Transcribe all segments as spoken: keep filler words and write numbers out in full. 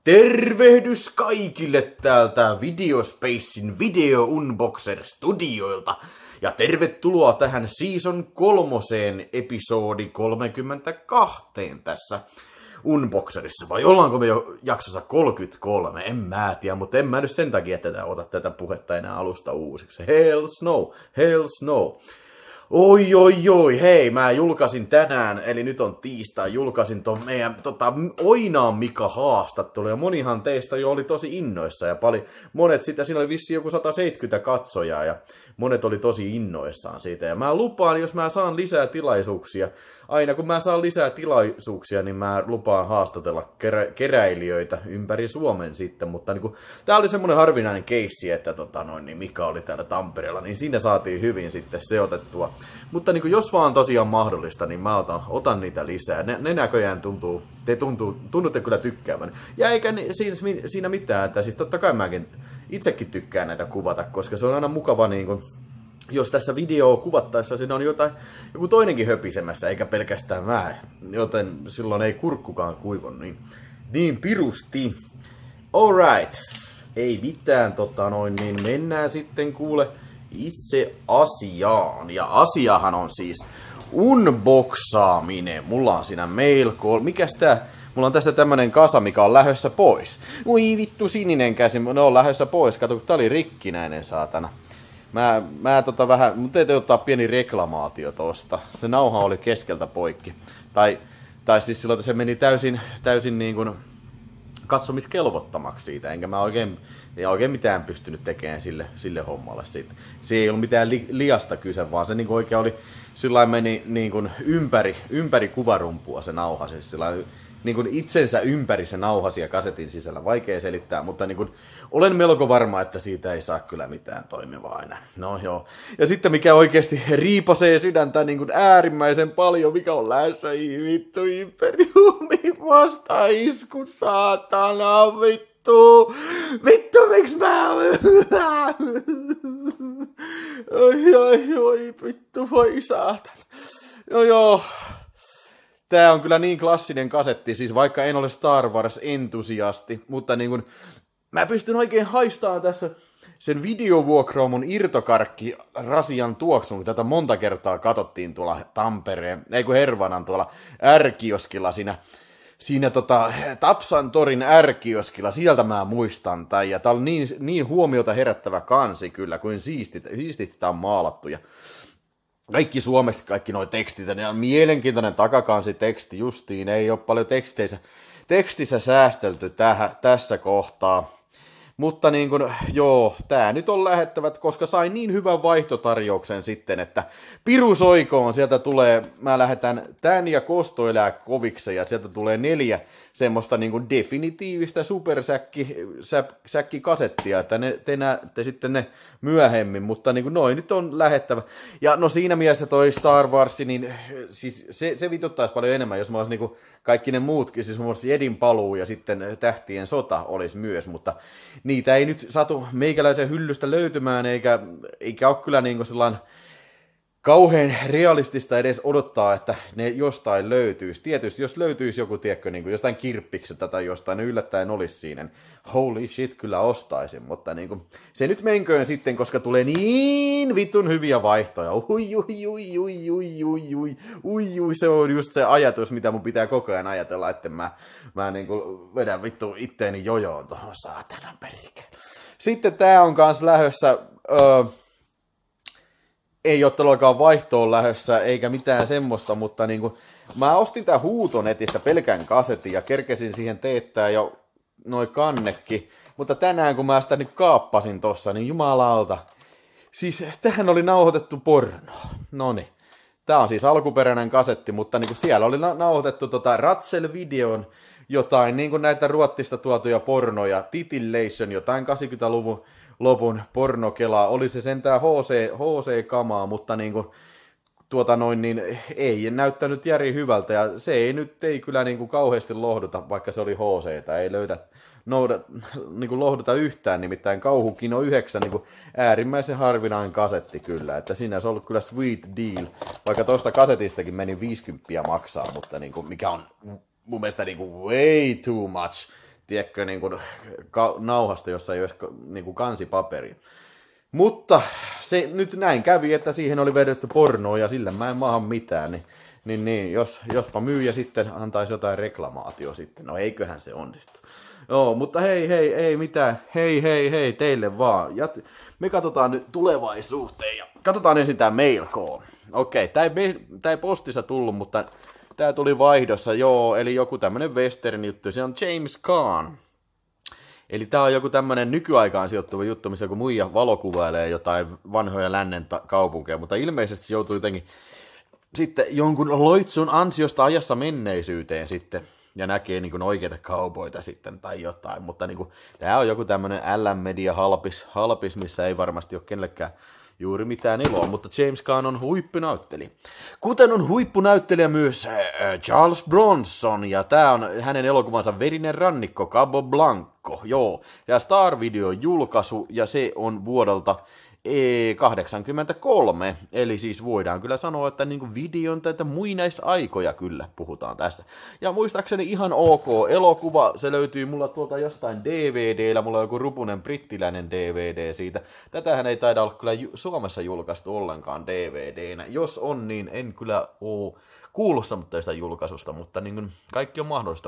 Tervehdys kaikille täältä Videospacein Video Unboxer Studioilta. Ja tervetuloa tähän Season kolmoseen episodi kolmekymmentäkaksi tässä Unboxerissa. Vai ollaanko me jo jaksossa kolmekymmentäkolme? En mä tiedä, mutta en mä nyt sen takia tätä ota tätä puhetta enää alusta uusiksi. Hells no, hells no. Oi, oi, oi, hei, mä julkaisin tänään, eli nyt on tiistai, julkaisin ton meidän tota, Oinaan Mika haastattelu, ja monihan teistä jo oli tosi innoissa, ja paljon, monet sitä, siinä oli vissiin joku sata seitsemänkymmentä katsojaa, ja monet oli tosi innoissaan siitä, ja mä lupaan, jos mä saan lisää tilaisuuksia, aina kun mä saan lisää tilaisuuksia, niin mä lupaan haastatella kerä, keräilijöitä ympäri Suomen sitten, mutta niin kun, tää oli semmonen harvinainen keissi, että tota, noin, niin Mika oli täällä Tampereella, niin siinä saatiin hyvin sitten se otettua. Mutta niin kun, jos vaan tosiaan mahdollista, niin mä otan, otan niitä lisää. Ne, ne näköjään tuntuu, te tuntuu, tunnutte kyllä tykkäävän. Ja eikä ne, siinä, siinä mitään, että siis totta kai mäkin itsekin tykkään näitä kuvata, koska se on aina mukava niin kun, jos tässä videoa kuvattaessa siinä on jotain, joku toinenkin höpisemässä, eikä pelkästään mä, joten silloin ei kurkkukaan kuivon niin, niin pirusti. Alright, ei mitään, tota noin, niin mennään sitten kuule itse asiaan. Ja asiahan on siis unboxaaminen. Mulla on siinä mail call. Mikäs tää? Mulla on tässä tämmönen kasa, mikä on lähössä pois. Ui vittu, sininen käsi, ne on lähössä pois. Kato, kun tää oli rikkinäinen, saatana. Mä, mä tota vähän, mun täytyy ottaa pieni reklamaatio tosta. Se nauha oli keskeltä poikki. Tai, tai siis silloin se meni täysin, täysin niin kuin katsomiskelvottomaksi siitä. Enkä mä oikein, ei oikein mitään pystynyt tekemään sille, sille hommalle siitä. Se ei ollut mitään li, liasta kyse, vaan se niin kuin oikein oli, sillain meni niin kuin ympäri, ympäri kuvarumpua se nauha. Siis sillain, niin kuin itsensä ympäri se nauha siellä kasetin sisällä. Vaikea selittää, mutta niin kuin, olen melko varma, että siitä ei saa kyllä mitään toimivaa aina. No joo. Ja sitten mikä oikeasti riipasee sydäntä niin kuin äärimmäisen paljon, mikä on lähdössä vittu Imperiumin vastaisku, saatana vittu. Vittu, miksi mä... Oi, oi, oi, vittu, voi saatana. No joo. Tää on kyllä niin klassinen kasetti, siis vaikka en ole Star Wars-entusiasti, mutta niin kun, mä pystyn oikein haistamaan tässä sen videovuokraamon irtokarkki rasian tuoksun, kun tätä monta kertaa katsottiin tuolla Tampereen, ei kun Hervanan tuolla R-kioskilla siinä, siinä tota, Tapsan torin R-kioskilla, sieltä mä muistan tämän, ja tää on niin, niin huomiota herättävä kansi kyllä, kuin siistit, siistit tää on maalattu, ja kaikki suomeksi, kaikki nuo tekstit, ne on mielenkiintoinen takakansi teksti justiin, ei ole paljon teksteissä, tekstissä säästelty tähän, tässä kohtaa. Mutta niin kuin, joo, tää nyt on lähettävät, koska sain niin hyvän vaihtotarjouksen sitten, että pirusoikoon sieltä tulee, mä lähetän tän ja kostoilää koviksen, ja sieltä tulee neljä semmoista niin kuin definitiivistä supersäkkikasettia, että ne, te näette sitten ne myöhemmin, mutta niin kuin noin nyt on lähettävä. Ja no siinä mielessä toi Star Wars, niin siis se, se vituttaisi paljon enemmän, jos mä olisin niin kuin kaikki ne muutkin, siis muun muassa Jedin paluu ja sitten Tähtien sota olisi myös, mutta niitä ei nyt satu meikäläisen hyllystä löytymään, eikä, eikä ole kyllä niin kuin sellainen kauhean realistista edes odottaa, että ne jostain löytyisi. Tietysti jos löytyisi joku, tiedätkö, niin kuin jostain kirppiksestä tai jostain, ne yllättäen olisi siinä. Holy shit, kyllä ostaisin, mutta niin kuin, se nyt menköön sitten, koska tulee niin vitun hyviä vaihtoja. Ui, ui, ui, ui, ui, ui, ui, ui, ui, se on just se ajatus, mitä mun pitää koko ajan ajatella, että mä, mä niin kuin vedän vittu itteeni jojoon tuohon saatanan perikeen. Sitten tää on kans lähössä... Öö, ei ole todellakaan vaihtoon lähdössä eikä mitään semmoista, mutta niin kuin, mä ostin tää Huutonetistä pelkän kasetin ja kerkesin siihen teettää jo noi kannekki, mutta tänään kun mä sitä nyt kaappasin tossa, niin jumalauta, siis tähän oli nauhoitettu porno, noni. Tää on siis alkuperäinen kasetti, mutta niin kuin siellä oli nauhoitettu tota Ratsel-videon jotain niin kuin näitä Ruotsista tuotuja pornoja, Titillation, jotain kahdeksankymmentäluvun lopun pornokelaa, oli se sentään H C, H C-kamaa, mutta niinku, tuota noin, niin ei näyttänyt järin hyvältä, ja se ei nyt ei kyllä niinku kauheasti lohduta, vaikka se oli H C-tä, ei löydä, nouda, niinku lohduta yhtään, nimittäin Kauhukino yhdeksän, niinku äärimmäisen harvinainen kasetti kyllä, että siinä olisi ollut kyllä sweet deal, vaikka tuosta kasetistakin meni viisikymmentä maksaa, mutta niinku, mikä on mun mielestä niinku way too much tiedätkö, niin kuin ka- nauhasta, jossa ei olisi niin kuin kansipaperi. Mutta se nyt näin kävi, että siihen oli vedetty pornoa ja sillä mä en maaha mitään, niin, niin, niin jos, jospa myyjä sitten antaisi jotain reklamaatio sitten, no eiköhän se onnistu. Joo, mutta hei, hei, ei mitään, hei, hei, hei, teille vaan. Jat... Me katsotaan nyt tulevaisuuteen ja katsotaan ensin tää Mailcall. Okei, tää ei, tää ei postissa tullut, mutta tää tuli vaihdossa, joo, eli joku tämmönen western juttu, se on James Caan. Eli tää on joku tämmönen nykyaikaan sijoittuva juttu, missä joku muija valokuvailee jotain vanhoja lännen ta- kaupunkeja, mutta ilmeisesti se joutuu jotenkin sitten jonkun loitsun ansiosta ajassa menneisyyteen sitten, ja näkee niin kuin oikeita kaupoita sitten tai jotain, mutta niin kuin, tää on joku tämmönen L M-media halpis, halpis, missä ei varmasti ole kenellekään juuri mitään iloa, mutta James Caan on huippunäyttelijä. Kuten on huippunäyttelijä myös äh, Charles Bronson, ja tää on hänen elokuvansa Verinen rannikko, Cabo Blanco, joo. Ja Star Video julkaisu, ja se on vuodelta E kahdeksankymmentäkolme, eli siis voidaan kyllä sanoa, että niin videon tätä muinaisaikoja kyllä puhutaan tässä. Ja muistaakseni ihan ok elokuva, se löytyy mulla tuolta jostain D V D:llä, mulla on joku rupunen brittiläinen D V D siitä. Tätähän ei taida olla kyllä Suomessa julkaistu ollenkaan D V D:nä. Jos on, niin en kyllä oo kuullut tästä julkaisusta, mutta niin kuin kaikki on mahdollista.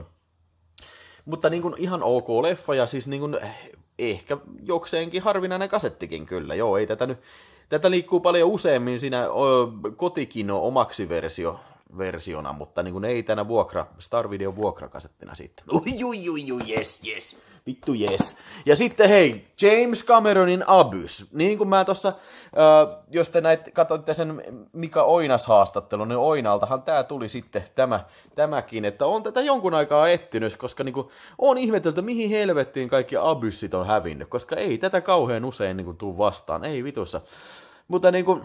Mutta niin kuin ihan ok leffa ja siis niin kuin ehkä jokseenkin harvinainen kasettikin kyllä. Joo, ei tätä nyt, tätä liikkuu paljon useammin siinä o, kotikino omaksi versio, versiona, mutta niin kuin ei tänä vuokra, Star Video vuokrakasettina sitten. Ui, ui, ui, ui, yes, yes, vittu yes. Ja sitten hei, James Cameronin Abyss. Niin kuin mä tossa, äh, jos te näit, katsoitte sen Mika Oinas-haastattelun, niin Oinaltahan tää tuli sitten tämä, tämäkin, että on tätä jonkun aikaa etsinyt, koska niinku on ihmetelty, mihin helvettiin kaikki Abyssit on hävinnyt, koska ei tätä kauhean usein niinku tuu vastaan, ei vitussa. Mutta niinku,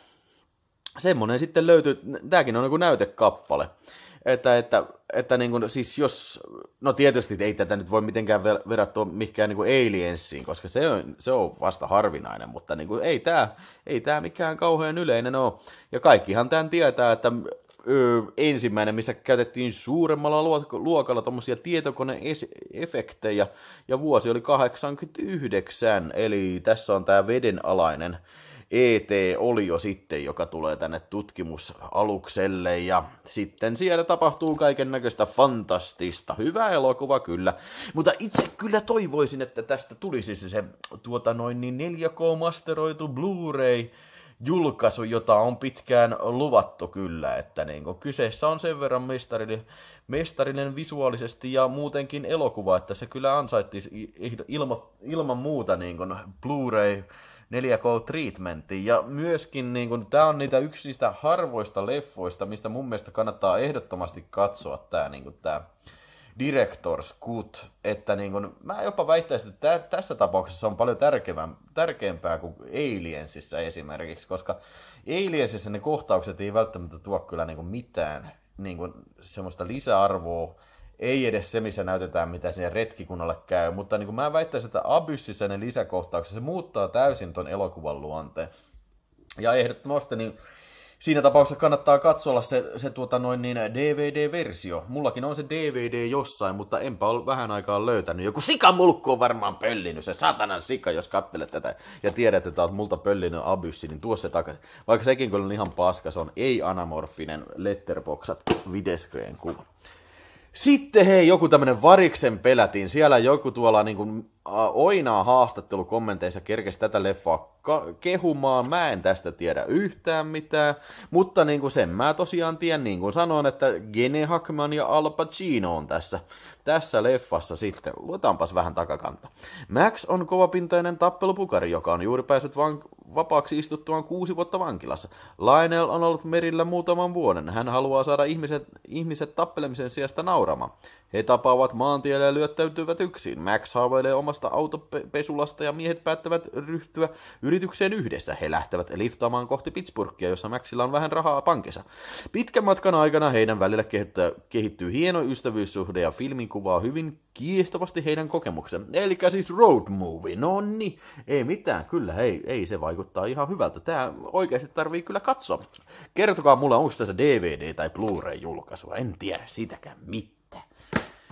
semmonen sitten löytyy, tääkin on niinku näytekappale. Että, että, että niin kuin, siis jos, no tietysti ei tätä nyt voi mitenkään verrattua mikään niin kuin Aliensiin, koska se on, se on vasta harvinainen, mutta niin kuin, ei tämä ei tää mikään kauhean yleinen ole. Ja kaikkihan tämän tietää, että ö, ensimmäinen, missä käytettiin suuremmalla luokalla tommosia tietokone-efektejä, ja vuosi oli kahdeksankymmentäyhdeksän, eli tässä on tämä vedenalainen E T oli jo sitten, joka tulee tänne tutkimusalukselle, ja sitten siellä tapahtuu kaiken näköistä fantastista. Hyvä elokuva kyllä, mutta itse kyllä toivoisin, että tästä tulisi se, se tuota noin niin neljä K-masteroitu Blu-ray julkaisu, jota on pitkään luvattu kyllä, että niin kun kyseessä on sen verran mestarillinen, mestarillinen visuaalisesti ja muutenkin elokuva, että se kyllä ansaittisi ilma, ilman muuta niin kun Blu-ray neljä K-treatmentti, ja myöskin niin kun, tää on niitä yksi niistä harvoista leffoista, mistä mun mielestä kannattaa ehdottomasti katsoa tää, niin kun, tää Director's Cut, että niin kun, mä jopa väittäisin, että tä, tässä tapauksessa on paljon tärkeämpää kuin Aliensissa esimerkiksi, koska Aliensissa ne kohtaukset ei välttämättä tuo kyllä niin kun mitään niin kun, semmoista lisäarvoa, ei edes se, missä näytetään, mitä siihen retkikunnalle käy, mutta niin kuin mä väittäisin, että Abyssissä ne lisäkohtaukset, se muuttaa täysin ton elokuvan luonteen. Ja ehdottomasti niin siinä tapauksessa kannattaa katsoa se, se tuota noin niin D V D-versio. Mullakin on se D V D jossain, mutta enpä ole vähän aikaa löytänyt. Joku sikamulkku on varmaan pöllinyt, se satanan sika, jos katselet tätä ja tiedät, että oot multa pöllinyt Abyssi, niin tuo se takaisin. Vaikka sekin kun on ihan paska, se on ei-anamorfinen letterboxat videscreen kuva. Sitten hei, joku tämmönen variksen pelätin, siellä joku tuolla niin kuin Oinaa haastattelukommenteissa kerkesi tätä leffaa kehumaan, mä en tästä tiedä yhtään mitään, mutta niin kuin sen mä tosiaan tiedän, niin kuin sanoin, että Gene Hackman ja Al Pacino on tässä, tässä leffassa sitten. Luetaanpas vähän takakanta. Max on kovapintainen tappelupukari, joka on juuri päässyt vank- vapaaksi istuttuaan kuusi vuotta vankilassa. Lionel on ollut merillä muutaman vuoden. Hän haluaa saada ihmiset, ihmiset tappelemisen sijasta nauramaan. He tapaavat maantielle ja lyöttäytyvät yksin. Max haaveilee omasta autopesulasta ja miehet päättävät ryhtyä yritykseen yhdessä. He lähtevät liftaamaan kohti Pittsburghia, jossa Maxilla on vähän rahaa pankissa. Pitkän matkan aikana heidän välillä kehittyy, kehittyy hieno ystävyyssuhde ja filmin kuvaa hyvin kiehtovasti heidän kokemuksen. Eli siis road movie. No niin, ei mitään. Kyllä, ei, ei se vaikuttaa ihan hyvältä. Tää oikeasti tarvii kyllä katsoa. Kertokaa mulle, onko tässä D V D tai Blu-ray julkaisua. En tiedä sitäkään mitään.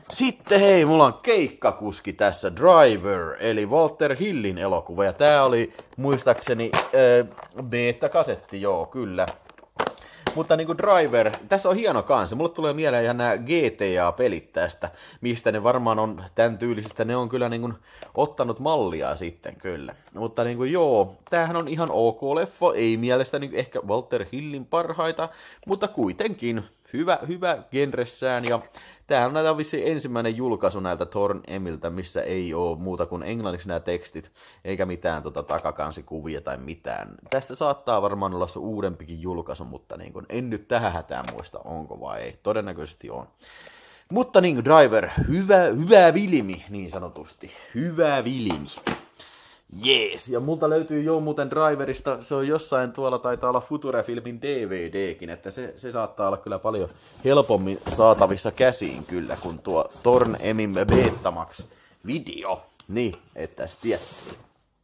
Sitten hei, mulla on keikkakuski tässä, Driver, eli Walter Hillin elokuva. Ja tää oli muistaakseni äh, beta-kasetti, joo, kyllä. Mutta niinku Driver, tässä on hieno kansi. Mulle tulee mieleen ihan nämä G T A-pelit tästä, mistä ne varmaan on tämän tyylisistä. Ne on kyllä niinku ottanut mallia sitten kyllä. Mutta niinku joo, tämähän on ihan ok leffa. Ei mielestäni ehkä Walter Hillin parhaita, mutta kuitenkin hyvä, hyvä genressään. Ja tämähän on vissiin ensimmäinen julkaisu näiltä Thorn Emiltä, missä ei ole muuta kuin englanniksi nämä tekstit, eikä mitään tota takakansikuvia tai mitään. Tästä saattaa varmaan olla se uudempikin julkaisu, mutta niin kuin, en nyt tähän hätään muista, onko vai ei. Todennäköisesti on. Mutta niin kuin Driver, hyvä, hyvä vilmi, niin sanotusti. Hyvä vilmi. Jees, ja multa löytyy jo muuten Driverista, se on jossain tuolla, taitaa olla Future-filmin D V D:kin, että se, se saattaa olla kyllä paljon helpommin saatavissa käsiin kyllä, kuin tuo Thorn Emin Betamax video. Niin, että tietty.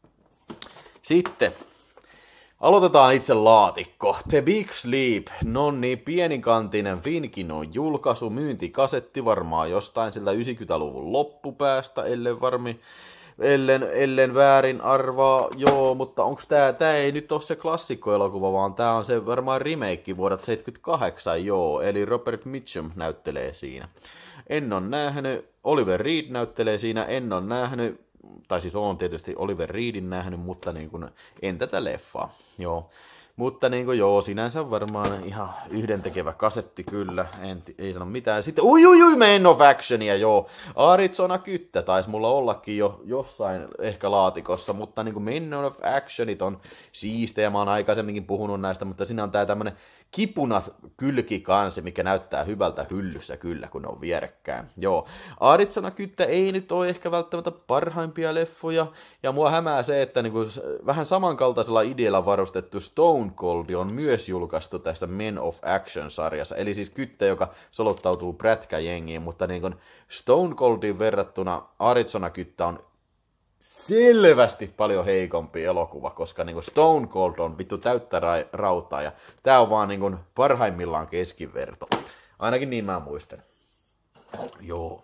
Sitten, aloitetaan itse laatikko. The Big Sleep, no niin, pienikantinen Finkinon julkaisu, myyntikasetti varmaan jostain siltä yhdeksänkymmentäluvun loppupäästä, ellei varmi. Ellen, ellen väärin arvaa, joo, mutta onks tää, tää ei nyt oo se klassikkoelokuva, vaan tää on se varmaan remake vuodelta seitsemänkymmentäkahdeksan, joo, eli Robert Mitchum näyttelee siinä. En on nähnyt, Oliver Reed näyttelee siinä, en on nähnyt, tai siis on tietysti Oliver Reedin nähnyt, mutta niin kun, en tätä leffaa, joo. Mutta niin kuin joo, sinänsä varmaan ihan yhdentekevä kasetti kyllä, en, ei sano mitään. Sitten ui ui ui, Men of Actionia joo. Arizona Kyttä taisi mulla ollakin jo jossain ehkä laatikossa, mutta niin kuin Men of Actionit on siistejä, mä oon aikaisemminkin puhunut näistä, mutta siinä on tää tämmönen kipunat kylkikansi, mikä näyttää hyvältä hyllyssä kyllä, kun ne on vierekkäin. Joo, Arizona Kyttä ei nyt ole ehkä välttämättä parhaimpia leffoja, ja mua hämää se, että niinku vähän samankaltaisella idealla varustettu Stone Cold on myös julkaistu tässä Men of Action-sarjassa, eli siis Kyttä, joka soluttautuu prätkäjengiin, mutta niinku Stone Coldin verrattuna Arizona Kyttä on selvästi paljon heikompi elokuva, koska niinku Stone Cold on vittu täyttä ra- rautaa, ja tää on vaan niinku parhaimmillaan keskiverto. Ainakin niin mä muistan. Joo.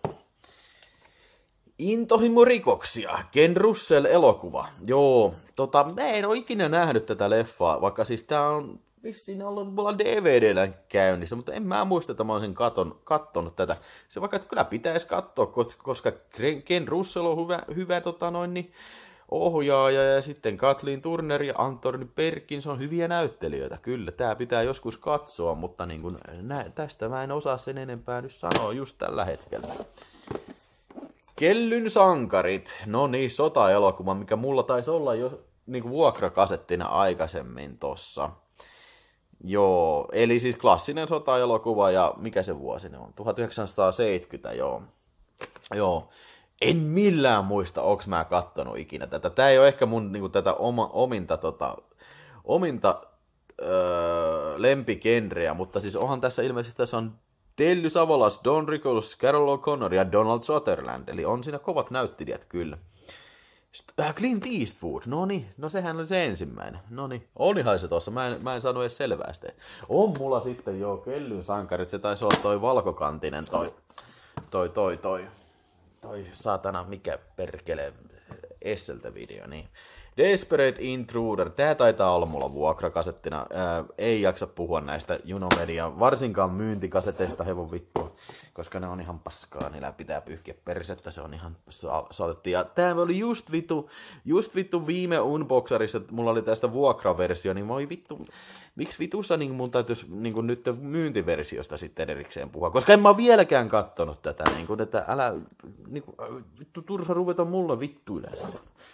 Intohimo-rikoksia. Ken Russell-elokuva. Joo, tota, mä en oo ikinä nähnyt tätä leffaa, vaikka siis tää on vissiin ollut mulla D V D:llä käynnissä, mutta en mä muista, että mä olisin katon, kattonut tätä. Se vaikka, että kyllä pitäisi katsoa, koska Ken Russell on hyvä, hyvä tota noin, niin ohjaaja ja sitten Kathleen Turner ja Anthony Perkins on hyviä näyttelijöitä. Kyllä, tää pitää joskus katsoa, mutta niin kun, nä, tästä mä en osaa sen enempää nyt sanoa just tällä hetkellä. Kellyn sankarit, no niin, sota-elokuva, mikä mulla taisi olla jo niin kuin vuokrakasettina aikaisemmin tossa. Joo, eli siis klassinen sota-elokuva ja mikä se vuosi ne on? tuhatyhdeksänsataaseitsemänkymmentä, joo. Joo. En millään muista, onks mä kattonut ikinä tätä. Tää ei ole ehkä mun niinku, tätä oma, ominta, tota, ominta öö, lempigenreä, mutta siis onhan tässä ilmeisesti tässä on Telly Savolas, Don Rickles, Carol O'Connor ja Donald Sutherland, eli on siinä kovat näyttelijät kyllä. Äh, Clint Eastwood, no niin, no sehän oli se ensimmäinen. No niin, olihan se tossa, mä en, mä en saanut edes selvää sitä. On mulla sitten joo, Kellyn sankarit, se taisi olla toi valkokantinen toi, toi, toi, toi, toi saatana, mikä perkele, Esseltä-video, niin. Desperate Intruder, tää taitaa olla mulla vuokrakasettina, ää, ei jaksa puhua näistä Junomedian, varsinkaan myyntikaseteista hevon vittua, koska ne on ihan paskaa, niillä pitää pyyhkiä persettä, se on ihan saatettu. Ja tää oli just vittu, just vittu viime unboxarissa, mulla oli tästä vuokraversio, niin moi vittu, miksi vitussa niin mun täytyisi niin nyt myyntiversiosta sitten erikseen puhua, koska en mä oo vieläkään kattonut tätä, niin kuin, että älä, niin kuin, vittu turha ruveta mulla vittu yleensä.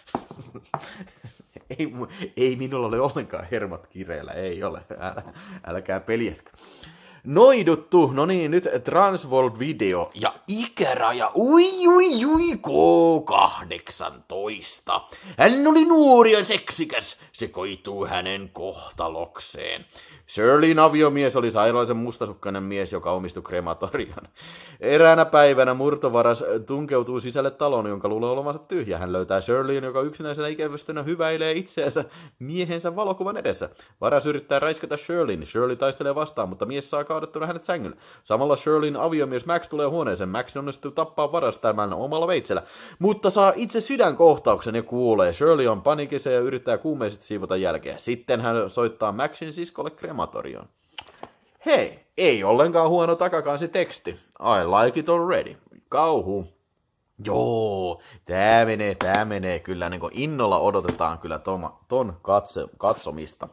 ei, ei minulla ole ollenkaan hermot kireellä, ei ole, Älä, älkää peljetkö. Noiduttu, no niin, nyt Transworld-video ja ikäraja, ui ui ui, K kahdeksantoista. Hän oli nuori ja seksikäs, se koituu hänen kohtalokseen. Shirleyn aviomies oli sairaalisen mustasukkainen mies, joka omistui krematorion. Eräänä päivänä murtovaras tunkeutuu sisälle taloon, jonka luulee olevansa tyhjä. Hän löytää Shirleyn, joka yksinäisenä ikävystönä hyväilee itseänsä miehensä valokuvan edessä. Varas yrittää raiskata Shirleyn. Shirley taistelee vastaan, mutta mies saa kaadettuna hänet sängylle. Samalla Shirleyn aviomies Max tulee huoneeseen. Max onnistuu tappaa varas tämän omalla veitsellä, mutta saa itse sydänkohtauksen ja kuulee. Shirley on panikissa ja yrittää kuumeisesti siivota jälkeä. Sitten hän soittaa Maxin siskolle krematorioon. Hei, ei ollenkaan huono takakansi teksti. I like it already. Kauhu. Joo, tää menee, tää menee kyllä, niin kuin innolla odotetaan kyllä ton, ton katse, katsomista.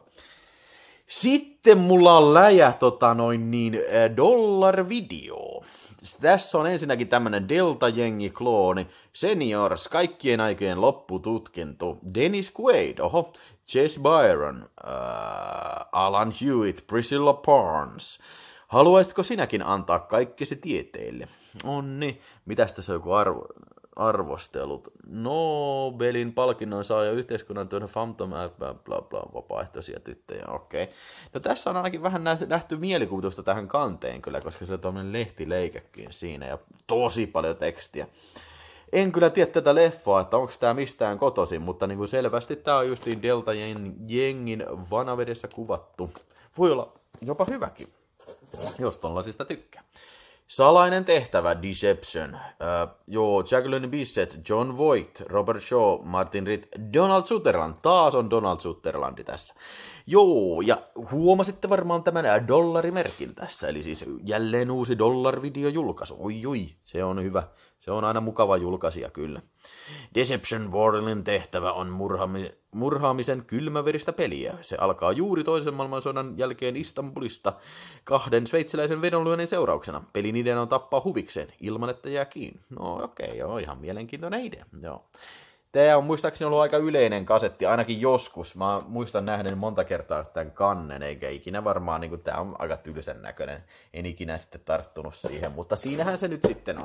Sitten mulla on läjä tota noin niin dollar-video. Tässä on ensinnäkin tämmönen Delta-jengi-klooni, Seniors, kaikkien aikojen loppututkinto, Dennis Quaid, oho, Jess Byron, uh, Alan Hewitt, Priscilla Barnes. Haluaisitko sinäkin antaa kaikkesi tieteille? Onni, mitäs tässä on joku arvo, arvostelut? Nobelin palkinnon saaja yhteiskunnan työn Phantom, bla bla bla, vapaaehtoisia tyttöjä, okei. Okay. No tässä on ainakin vähän nähty mielikuvitusta tähän kanteen kyllä, koska se on tämmöinen lehtileikekin siinä ja tosi paljon tekstiä. En kyllä tiedä tätä leffaa, että onko tämä mistään kotoisin, mutta niin kuin selvästi tämä on justiin Delta-jengin vanavedessä kuvattu. Voi olla jopa hyväkin, jos tollaisista tykkää. Salainen tehtävä, Deception. Uh, joo, Jacqueline Bisset, John Voight, Robert Shaw, Martin Ritt, Donald Sutherland. Taas on Donald Sutherlandi tässä. Joo, ja huomasitte varmaan tämän dollarimerkin tässä. Eli siis jälleen uusi dollar-videojulkaisu. Oi, oi, se on hyvä. Se on aina mukava julkaisija kyllä. Deception Warrelin tehtävä on murhaami- murhaamisen kylmäveristä peliä. Se alkaa juuri toisen maailmansodan jälkeen Istanbulista kahden sveitsiläisen vedonlyönnin seurauksena. Pelin idea on tappaa huvikseen ilman, että jää kiinni. No okei, okay, joo, ihan mielenkiintoinen idea. Joo. Tämä on muistaakseni ollut aika yleinen kasetti, ainakin joskus. Mä muistan nähden monta kertaa tämän kannen, eikä ikinä varmaan, niin kuin, tämä on aika tylsän näköinen. En ikinä sitten tarttunut siihen, mutta siinähän se nyt sitten on.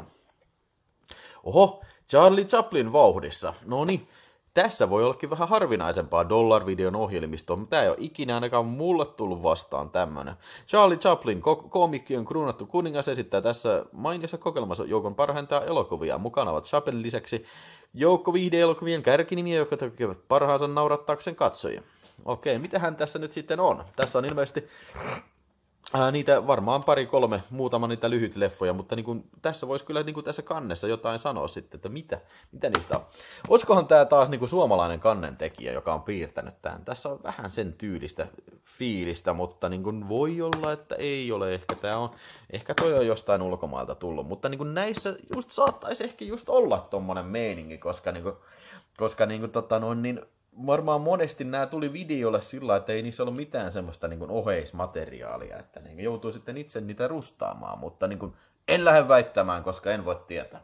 Oho, Charlie Chaplin vauhdissa. No niin, tässä voi ollakin vähän harvinaisempaa dollar-videon ohjelmistoa, mutta tämä ei ole ikinä ainakaan mulle tullut vastaan tämmönen. Charlie Chaplin, ko- koomikki on kruunattu kuningas, esittää tässä mainiossa kokeilmassa joukon parhainta elokuvia. Mukana ovat Chaplin lisäksi joukko viihde-elokuvien kärkinimiä, jotka tekevät parhaansa naurattaakseen katsojia. Okei, mitähän tässä nyt sitten on? Tässä on ilmeisesti Ää, niitä varmaan pari kolme, muutama niitä lyhyt leffoja, mutta niin kuin, tässä voisi kyllä niin kuin tässä kannessa jotain sanoa sitten, että mitä, mitä niistä on. Olisikohan tämä taas niin kuin suomalainen kannentekijä, joka on piirtänyt tämän? Tässä on vähän sen tyylistä fiilistä, mutta niin kuin voi olla, että ei ole. Ehkä, tämä on, ehkä toi on jostain ulkomailta tullut, mutta niin kuin näissä just saattaisi ehkä just olla tommonen meininki, koska, niin kuin, koska niin kuin, tota, noin, niin, varmaan monesti nämä tuli videolle sillä, että ei niissä ollut mitään semmoista niin kuin oheismateriaalia, että niin joutuu sitten itse niitä rustaamaan, mutta niin kuin en lähde väittämään, koska en voi tietää.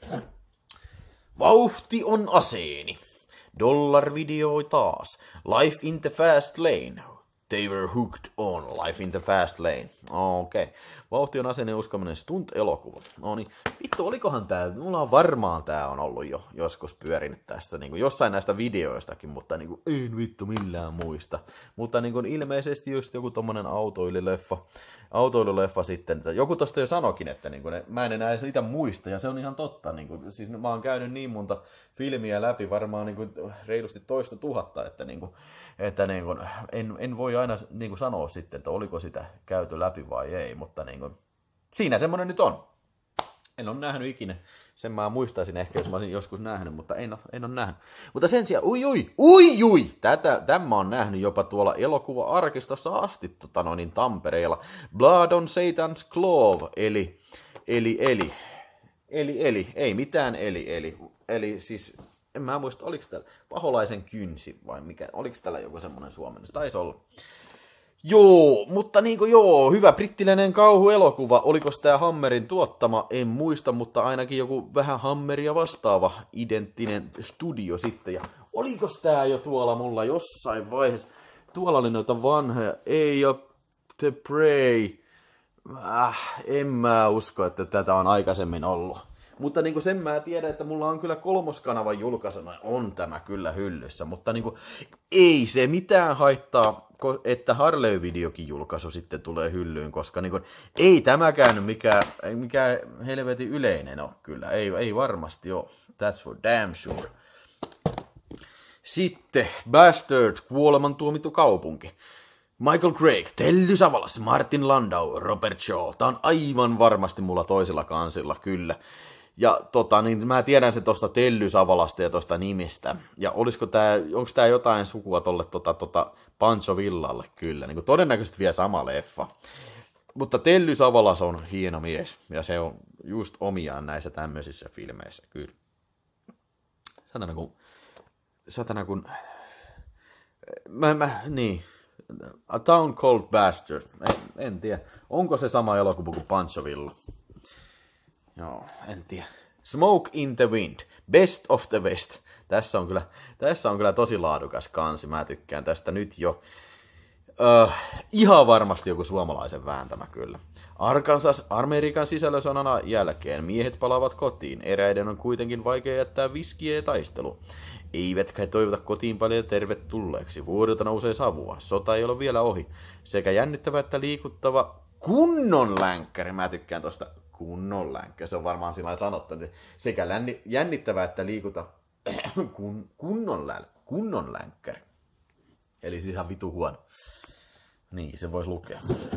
Vauhti on aseeni. Dollar-video taas. Life in the fast lane. They were hooked on Life in the fast lane. Okei. Okay. Vauhti on aseeni uskominen stunt-elokuva. No niin. Vittu, olikohan tää? Mulla on varmaan tää on ollut jo joskus pyörinyt tässä. Niin kuin jossain näistä videoistakin, mutta niin kuin, en vittu millään muista. Mutta niin kuin ilmeisesti just joku tommonen autoiluleffa. Autoiluleffa sitten. Joku tosta jo sanokin, että niin kuin ne, mä en enää sitä muista. Ja se on ihan totta. Niin kuin, siis mä oon käynyt niin monta filmiä läpi, varmaan niin kuin reilusti toista tuhatta, että niin kuin, että niin kuin, en, en voi aina niin kuin sanoa sitten, että oliko sitä käyty läpi vai ei, mutta niin kuin, siinä semmoinen nyt on. En ole nähnyt ikinä. Sen mä muistaisin ehkä, jos mä olisin joskus nähnyt, mutta en ole, en ole nähnyt. Mutta sen sijaan, ui ui, ui ui, tätä, tämän mä oon nähnyt jopa tuolla elokuva-arkistossa asti tota noin, Tampereella. Blood on Satan's Claw, eli, eli, eli, eli, eli, ei mitään eli, eli, eli siis, en mä muista, oliko täällä Paholaisen kynsi vai mikä, oliko täällä joku semmoinen suomennus, taisi olla. Joo, mutta niinku joo, hyvä brittiläinen kauhuelokuva. Oliko tämä Hammerin tuottama? En muista, mutta ainakin joku vähän Hammeria vastaava identtinen studio sitten. Ja oliko tämä jo tuolla mulla jossain vaiheessa? Tuolla oli noita vanhoja. Ei ole The Prey. Äh, en mä usko, että tätä on aikaisemmin ollut. Mutta niin kuin sen mä tiedän, että mulla on kyllä kolmoskanavan julkaisuna, on tämä kyllä hyllyssä, mutta niin kuin, ei se mitään haittaa, että Harley-videokin julkaisu sitten tulee hyllyyn, koska niin kuin, ei tämäkään mikään, mikään helvetin yleinen ole kyllä, ei, ei varmasti ole, that's for damn sure. Sitten Bastards, kuolemantuomittu kaupunki. Michael Craig, Telly Savalas, Martin Landau, Robert Shaw. Tää on aivan varmasti mulla toisella kansilla, kyllä. Ja tota, niin mä tiedän se tosta Telly Savalasta ja tosta nimistä. Ja olisiko tää, onks tää jotain sukua tolle tota, tota Pancho Villalle, kyllä. Niin todennäköisesti vielä sama leffa. Mutta Telly Savalas on hieno mies. Ja se on just omiaan näissä tämmöisissä filmeissä, kyllä. Satana kun... Satana kun... Mä, mä, niin... A Town Called Bastards. En, en tiedä. Onko se sama elokuva kuin Pancho Villa? Joo, en tiedä. Smoke in the Wind. Best of the West. Tässä on kyllä, tässä on kyllä tosi laadukas kansi. Mä tykkään tästä nyt jo. Öö, ihan varmasti joku suomalaisen vääntämä kyllä. Arkansas Amerikan sisällösonana jälkeen miehet palaavat kotiin. Eräiden on kuitenkin vaikea jättää viskiä ja taistelu. Eivätkä he toivota kotiin paljon tervetulleeksi. Vuodelta nousee savua. Sota ei ole vielä ohi. Sekä jännittävä että liikuttava kunnon länkkäri. Mä tykkään tosta kunnon länkkäri. Se on varmaan sillä sanottu. Sekä länni, jännittävä että liikuta kun, kunnon, lä, kunnon länkkäri. Eli siis ihan vitu huono. Niin, se voisi lukea.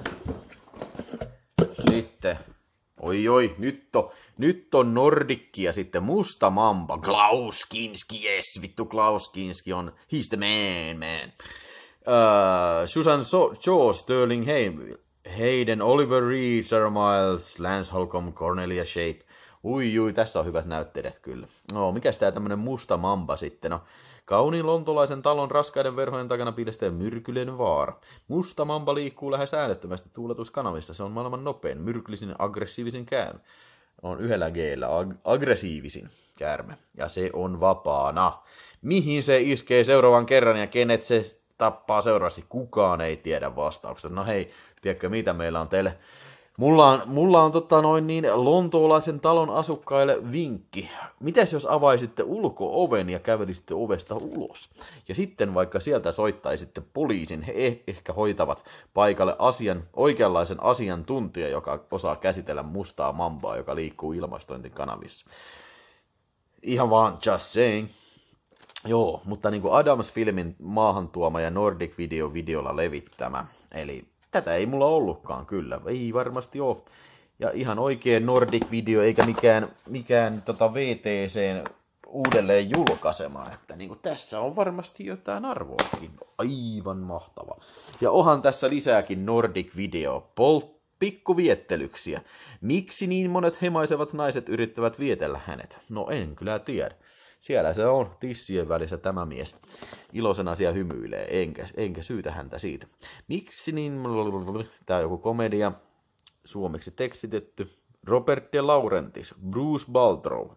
Sitten... Oi oi, nyt on, nyt on Nordikki ja sitten Musta Mamba. Klaus Kinski, yes, vittu Klaus Kinski on, he's the man, man. Uh, Susan so- Shaw, Sterling Hayden, Oliver Reed, Sarah Miles, Lance Holcomb, Cornelia Shape. Ui ui, tässä on hyvät näyttelijät kyllä. No, mikäs tää tämmönen Musta Mamba sitten? No, kauniin lontolaisen talon raskaiden verhojen takana piilestää myrkyllinen vaara. Musta mamba liikkuu lähes äänettömästi tuuletuskanavissa. Se on maailman nopein, myrkyllisin ja aggressiivisin käärme. On yhdellä G:llä ag- aggressiivisin käärme. Ja se on vapaana. Mihin se iskee seuraavan kerran ja kenet se tappaa seuraavaksi? Kukaan ei tiedä vastauksesta. No hei, tiedätkö mitä meillä on teille? Mulla on, mulla on tota noin niin lontoolaisen talon asukkaille vinkki. Mitäs jos avaisitte ulko-oven ja kävelisitte ovesta ulos? Ja sitten vaikka sieltä soittaisitte poliisin, he eh- ehkä hoitavat paikalle asian, oikeanlaisen asiantuntija, joka osaa käsitellä mustaa mambaa, joka liikkuu ilmastointikanavissa. Ihan vaan just saying. Joo, mutta niin kuin Adams-filmin maahantuoma ja Nordic Video videolla levittämä, eli... Tätä ei mulla ollutkaan kyllä, ei varmasti ole. Ja ihan oikein Nordic Video eikä mikään, mikään tota V T C:n uudelleen julkaisema. Että niin tässä on varmasti jotain arvoakin. Aivan mahtava. Ja onhan tässä lisääkin Nordic Video. Polt pikkuviettelyksiä. Miksi niin monet hemaisevat naiset yrittävät vietellä hänet? No en kyllä tiedä. Siellä se on tissien välissä tämä mies. Iloisen asia hymyilee, enkä, enkä syytä häntä siitä. Miksi niin... Tää on joku komedia, suomeksi tekstitetty. Robert De Laurentiis, Bruce Baltrow.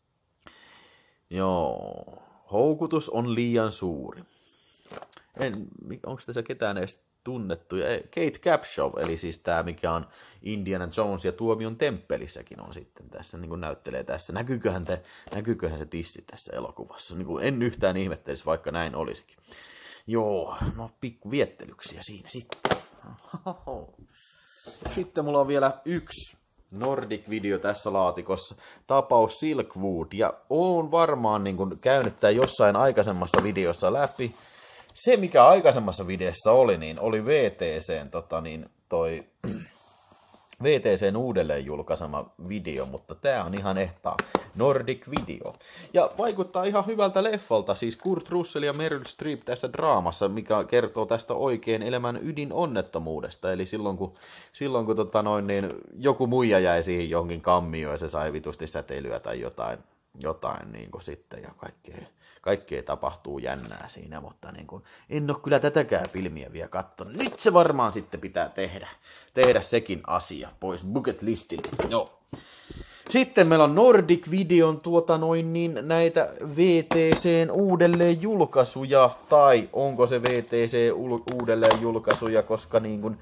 Joo, houkutus on liian suuri. En, onko tässä ketään edes tunnettu? Kate Capshaw, eli siis tämä, mikä on Indiana Jones ja Tuomion temppelissäkin on sitten tässä, niin kuin näyttelee tässä. Näkyyköhän, te, näkyyköhän se tissi tässä elokuvassa? Niin kuin en yhtään ihmettelisi, vaikka näin olisikin. Joo, no pikku viettelyksiä siinä sitten. Sitten mulla on vielä yksi Nordic Video tässä laatikossa. Tapaus Silkwood. Ja oon varmaan niin kuin käynyt tämän jossain aikaisemmassa videossa läpi. Se, mikä aikaisemmassa videossa oli, niin oli V T C:n, tota, niin, toi, V T C:n uudelleen julkaisema video, mutta tää on ihan ehtaa Nordic Video. Ja vaikuttaa ihan hyvältä leffalta, siis Kurt Russell ja Meryl Streep tässä draamassa, mikä kertoo tästä oikein elämän ydinonnettomuudesta. Eli silloin, kun, silloin, kun tota noin, niin joku muija jäi siihen jonkin kammioon ja se sai vitusti säteilyä tai jotain, jotain niin kuin sitten ja kaikkea. Kaikkea tapahtuu jännää siinä, mutta niin kuin, en ole kyllä tätäkään filmiä vielä katsonut. Nyt se varmaan sitten pitää tehdä. Tehdä sekin asia pois bucket listille. Joo. Sitten meillä on Nordic Videon tuota noin niin näitä V T C:n uudelleen julkaisuja. Tai onko se V T C uudelleen julkaisuja, koska niin kuin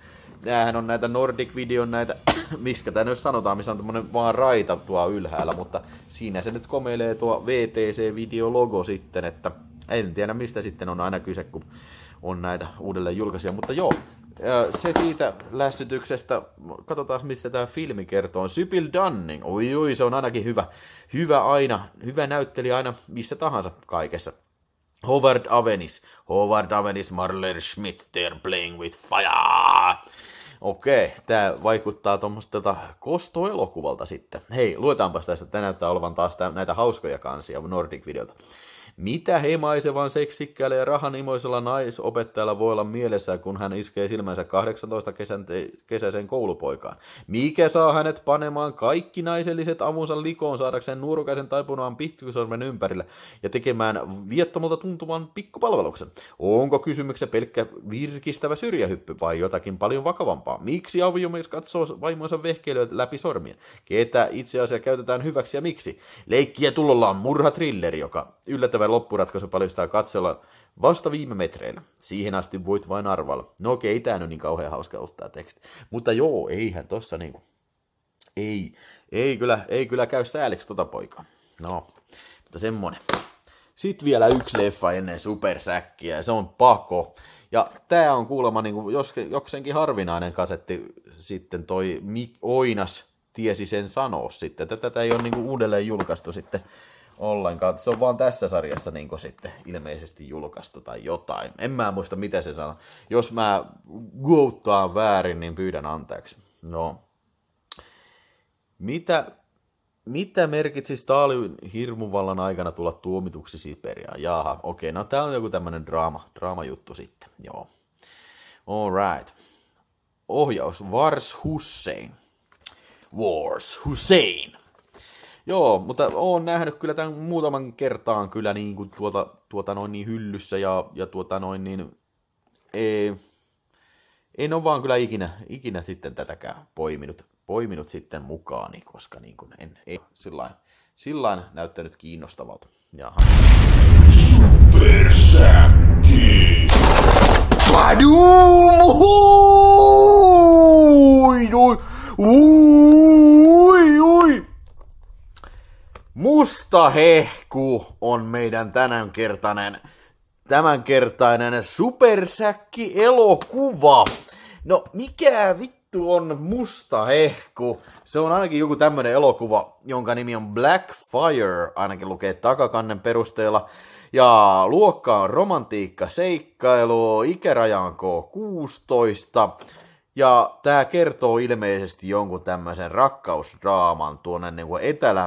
näähän on näitä Nordic Videon näitä, miskä tää nyt sanotaan, missä on tämmönen vaan raita tuo ylhäällä, mutta siinä se nyt komeilee tuo V T C-videologo sitten, että en tiedä mistä sitten on aina kyse, kun on näitä uudelleen julkaisia, mutta joo. Se siitä lässytyksestä, katsotaan mistä tämä filmi kertoo, Sybil Dunning, oi oi, se on ainakin hyvä, hyvä aina, hyvä näyttelijä aina missä tahansa kaikessa. Howard Avenis, Howard Avenis, Marlene Schmidt, they're playing with fire. Okei, tää vaikuttaa tuommoista tota kostoelokuvalta sitten. Hei, luetaanpas tästä, että näyttää olevan taas tää, näitä hauskoja kansia Nordic-videolta. Mitä hemaisevan seksikkäällä ja rahanimoisella naisopettajalla voi olla mielessä, kun hän iskee silmänsä kahdeksantoista kesäiseen koulupoikaan? Mikä saa hänet panemaan kaikki naiselliset avunsa likoon saadakseen nuorukaisen taipunaan pikkusormen ympärillä ja tekemään viettomolta tuntuvan pikkupalveluksen? Onko kysymyksessä pelkkä virkistävä syrjähyppy vai jotakin paljon vakavampaa? Miksi aviomies katsoo vaimonsa vehkeilyä läpi sormien? Ketä itse asiassa käytetään hyväksi ja miksi? Leikkiä tulolla on murhatrilleri, joka yllättävän loppuratkaisu paljastaa katsella vasta viime metreillä. Siihen asti voit vain arvailla. No okei, ei tää nyt niin kauhean hauska ollut tää teksti. Mutta joo, eihän tossa niinku... Ei, ei kyllä, ei kyllä käy sääliksi tota poikaa. No, mutta semmonen. Sitten vielä yksi leffa ennen supersäkkiä, ja se on Pako. Ja tää on kuulemma niinku jokseenkin harvinainen kasetti sitten toi Mik Oinas tiesi sen sanoa sitten. Tätä ei ole niinku uudelleen julkaistu sitten ollenkaan. Se on vaan tässä sarjassa niin sitten ilmeisesti julkaistu tai jotain. En mä muista, mitä se sanoo. Jos mä gouttaan väärin, niin pyydän anteeksi. No. Mitä, mitä merkitsi Stalin hirmuvallan aikana tulla tuomituksi Siperiaan? Jaha, okei. Okay, no tää on joku tämmönen draama, draamajuttu sitten. Joo. Alright. Ohjaus Wars Hussein. Wars Hussein. Joo, mutta oon nähnyt kyllä tämän muutaman kertaan kyllä niin kuin tuota, tuota noin niin hyllyssä ja, ja tuota noin niin... Ei, en ole vaan kyllä ikinä, ikinä sitten tätäkään poiminut, poiminut sitten mukaani, koska niin kuin en, ei sillain, sillain näyttänyt kiinnostavalta. Jaha. Supersäkki! Padum! Ui, ui, ui, ui. Musta hehku on meidän tämänkertainen, tämänkertainen supersäkki-elokuva. No mikä vittu on Musta hehku? Se on ainakin joku tämmönen elokuva, jonka nimi on Blackfire, ainakin lukee takakannen perusteella. Ja luokka on romantiikka, seikkailu, ikäraja on K kuusitoista. Ja tää kertoo ilmeisesti jonkun tämmöisen rakkausdraaman tuonne niinku etelä...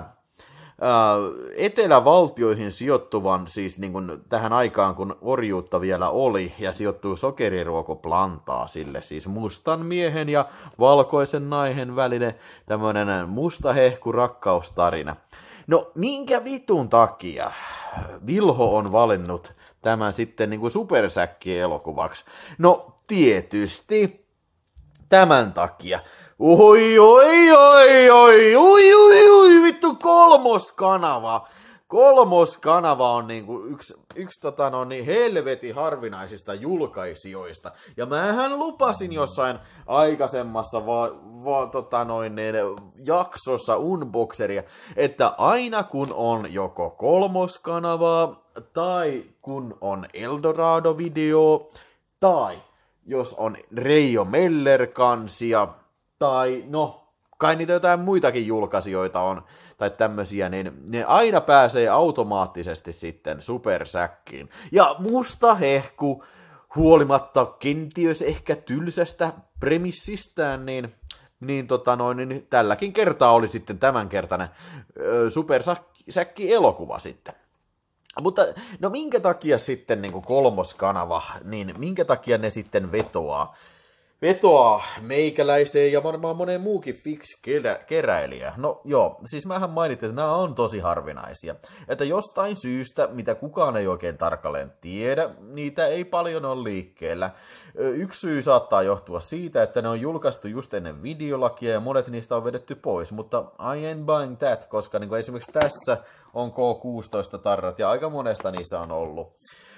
etelävaltioihin sijoittuvan, siis niin kuin tähän aikaan, kun orjuutta vielä oli, ja sijoittuu sokeriruokoplantaasille, siis mustan miehen ja valkoisen naisen välinen tämmöinen musta hehku rakkaustarina. No, minkä vitun takia Vilho on valinnut tämän sitten niin kuin supersäkki-elokuvaksi? No, tietysti tämän takia. Oi, oi, oi, oi, oi, oi, oi, vittu kolmoskanava. Kolmoskanava on niinku yksi, yksi tota no, niin helvetin harvinaisista julkaisijoista. Ja mähän lupasin jossain aikaisemmassa va, va, tota noin, niin, jaksossa Unboxeria, että aina kun on joko kolmoskanavaa, tai kun on Eldorado-video, tai jos on Reijo Meller-kansia, tai no, kai niitä jotain muitakin julkaisijoita on, tai tämmösiä, niin ne aina pääsee automaattisesti sitten supersäkkiin. Ja Musta hehku, huolimatta kenties ehkä tylsästä premissistään, niin, niin, tota noin, niin tälläkin kertaa oli sitten tämänkertainen ö, supersäkki-elokuva sitten. Mutta no minkä takia sitten niin kuin kolmoskanava, niin minkä takia ne sitten vetoaa? Vetoaa meikäläiseen ja varmaan moneen muukin fix-keräilijä. No joo, siis mähän mainitsin, että nämä on tosi harvinaisia. Että jostain syystä, mitä kukaan ei oikein tarkalleen tiedä, niitä ei paljon ole liikkeellä. Yksi syy saattaa johtua siitä, että ne on julkaistu just ennen videolakia ja monet niistä on vedetty pois. Mutta I ain't buying that, koska niin esimerkiksi tässä on K kuusitoista tarrat ja aika monesta niissä on ollut.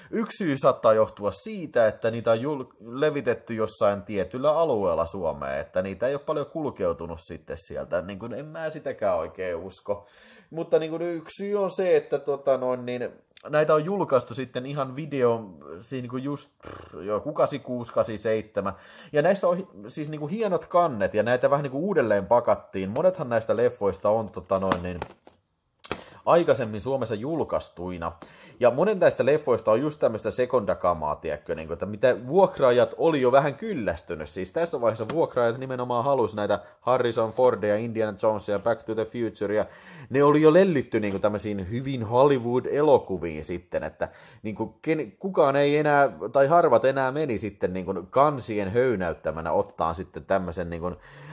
yksi syy saattaa johtua siitä, että niitä on jul- levitetty jossain tietyllä alueella Suomeen, että niitä ei ole paljon kulkeutunut sitten sieltä, niin kuin en mä sitäkään oikein usko. Mutta niin kuin yksi syy on se, että tota noin, niin näitä on julkaistu sitten ihan video, siis niin kuin just joku kahdeksankymmentäkuusi kahdeksankymmentäseitsemän, ja näissä on siis niin kuin hienot kannet, ja näitä vähän niin kuin uudelleen pakattiin. Monethan näistä leffoista on tota noin, niin aikaisemmin Suomessa julkaistuina. Ja monen näistä leffoista on just tämmöistä sekondakamaa, tiedätkö, niin kuin, että mitä vuokraajat oli jo vähän kyllästynyt. Siis tässä vaiheessa vuokraajat nimenomaan halusi näitä Harrison Fordia, Indiana Jonesia, Back to the Future, ja ne oli jo lellitty niin kuin tämmöisiin hyvin Hollywood-elokuviin sitten, että niin kuin, ken, kukaan ei enää, tai harvat enää meni sitten niin kuin kansien höynäyttämänä ottaa sitten tämmöisen niin kuin,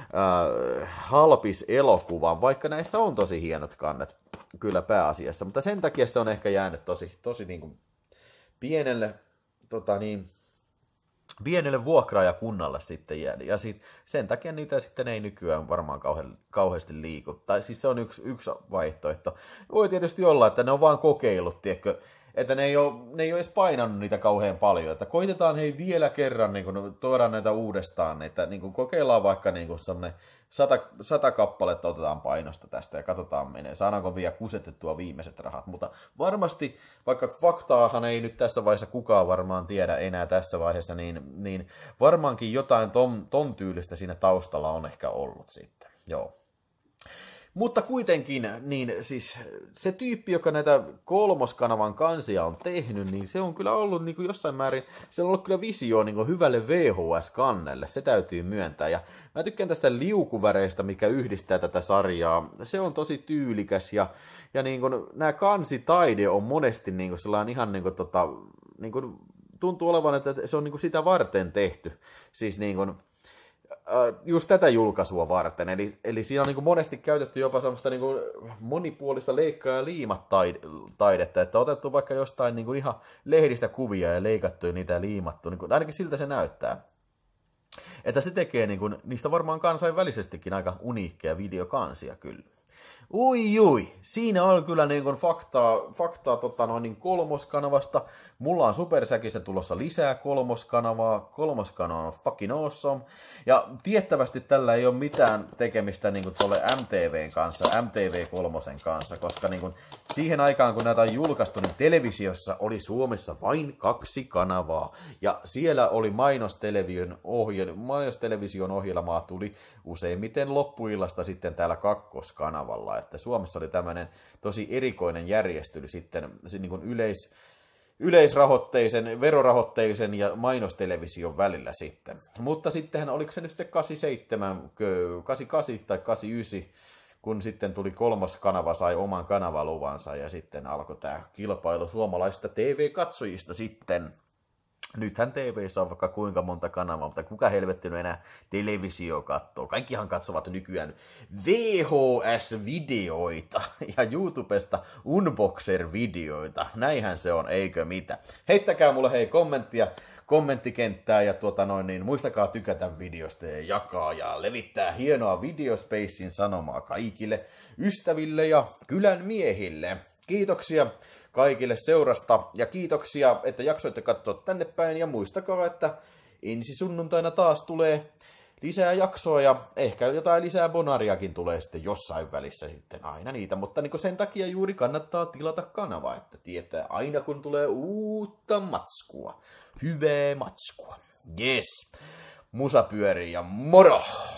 äh, halpis elokuvan, vaikka näissä on tosi hienot kannet. Kyllä pääasiassa, mutta sen takia se on ehkä jäänyt tosi, tosi niin kuin pienelle, tota niin, pienelle vuokraajakunnalle sitten jäänyt. Ja sit, sen takia niitä sitten ei nykyään varmaan kauhean, kauheasti liiku. Tai siis se on yksi, yksi vaihtoehto. Voi tietysti olla, että ne on vaan kokeillut, tiedätkö, että ne ei, ole, ne ei ole edes painanut niitä kauhean paljon. Että koitetaan hei vielä kerran niin kuin, tuoda näitä uudestaan, että niin kuin, kokeillaan vaikka niin kuin sellainen Sata, sata kappaletta otetaan painosta tästä ja katsotaan menee. Saadaanko vielä kusetettua viimeiset rahat. Mutta varmasti, vaikka faktaahan ei nyt tässä vaiheessa kukaan varmaan tiedä enää tässä vaiheessa, niin, niin varmaankin jotain ton, ton tyylistä siinä taustalla on ehkä ollut sitten. Joo. Mutta kuitenkin, niin siis se tyyppi, joka näitä kolmoskanavan kansia on tehnyt, niin se on kyllä ollut niin kuin jossain määrin, se on ollut kyllä visio niin kuin hyvälle V H S-kannelle, se täytyy myöntää. Ja mä tykkään tästä liukuväreistä, mikä yhdistää tätä sarjaa. Se on tosi tyylikäs ja, ja niin kuin, nämä kansitaide on monesti niin kuin sellainen ihan niin kuin, tota, niin kuin, tuntuu olevan, että se on niin kuin sitä varten tehty. Siis niin kuin, just tätä julkaisua varten. Eli, eli siinä on niin kuin monesti käytetty jopa semmoista niin kuin monipuolista leikkaa- ja liimat-taidetta, että on otettu vaikka jostain niin kuin ihan lehdistä kuvia ja leikattu niitä ja liimattu. Niin kuin, ainakin siltä se näyttää. Että se tekee niin kuin, niistä varmaan kansainvälisestikin aika uniikkeja videokansia kyllä. Ui ui, siinä on kyllä niin kuin faktaa, faktaa tota noin niin kolmoskanavasta. Mulla on Supersäkissä tulossa lisää kolmoskanavaa. Kolmoskanava on fucking awesome. Ja tiettävästi tällä ei ole mitään tekemistä niin kuin tuolle M T V:n kanssa, M T V kolme kanssa, koska niin kuin siihen aikaan, kun näitä on julkaistu, niin televisiossa oli Suomessa vain kaksi kanavaa. Ja siellä oli mainostelevision, ohjel- mainostelevision ohjelmaa tuli useimmiten loppuillasta sitten täällä kakkoskanavalla. Että Suomessa oli tämmöinen tosi erikoinen järjestely sitten niin kuin yleis, yleisrahoitteisen, verorahoitteisen ja mainostelevision välillä sitten. Mutta sittenhän, oliko se nyt sitten kahdeksankymmentäseitsemän, kahdeksankymmentäkahdeksan tai kahdeksankymmentäyhdeksän, kun sitten tuli kolmas kanava, sai oman kanavaluvansa ja sitten alkoi tämä kilpailu suomalaisista T V-katsojista sitten. Nythän T V:ssä on vaikka kuinka monta kanavaa, mutta kuka helvettinyt enää televisio katsoo? Kaikkihan katsovat nykyään V H S-videoita ja YouTubesta Unboxer-videoita. Näinhän se on, eikö mitä? Heittäkää mulle hei kommenttia, kommenttikenttää ja tuota noin, niin muistakaa tykätä videosta ja jakaa ja levittää hienoa Videospacein sanomaa kaikille ystäville ja kylän miehille. Kiitoksia kaikille seurasta ja kiitoksia, että jaksoitte katsoa tänne päin ja muistakaa, että ensi sunnuntaina taas tulee lisää jaksoa ja ehkä jotain lisää bonariakin tulee sitten jossain välissä sitten aina niitä, mutta niin sen takia juuri kannattaa tilata kanava, että tietää aina kun tulee uutta matskua, hyvää matskua. Yes, musa pyörii ja moro!